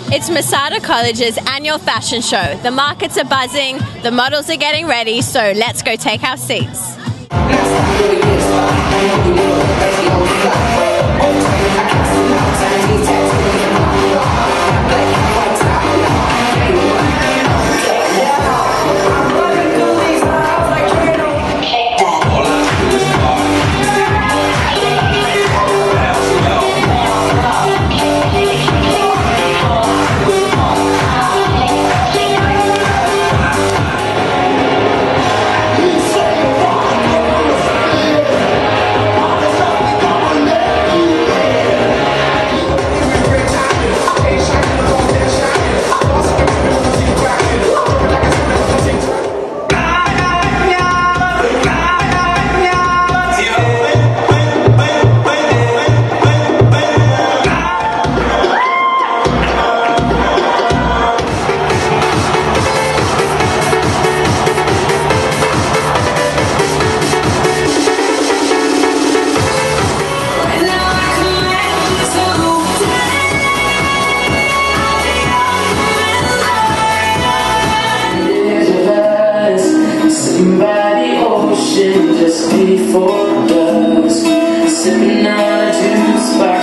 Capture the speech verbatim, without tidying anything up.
It's Masada College's annual fashion show. The markets are buzzing, the models are getting ready, so let's go take our seats. By the ocean just before dusk, sipping on a juice bar.